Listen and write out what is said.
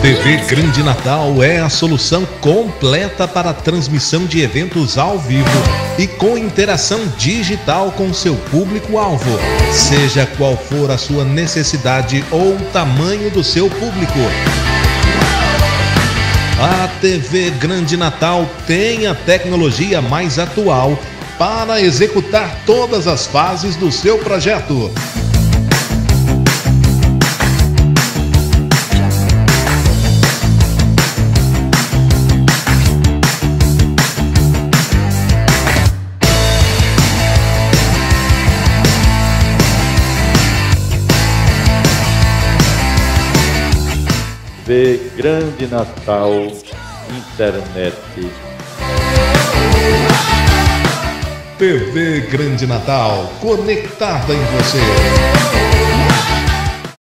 TV Grande Natal é a solução completa para a transmissão de eventos ao vivo e com interação digital com seu público-alvo, seja qual for a sua necessidade ou o tamanho do seu público. A TV Grande Natal tem a tecnologia mais atual para executar todas as fases do seu projeto. TV Grande Natal, internet. TV Grande Natal, conectada em você.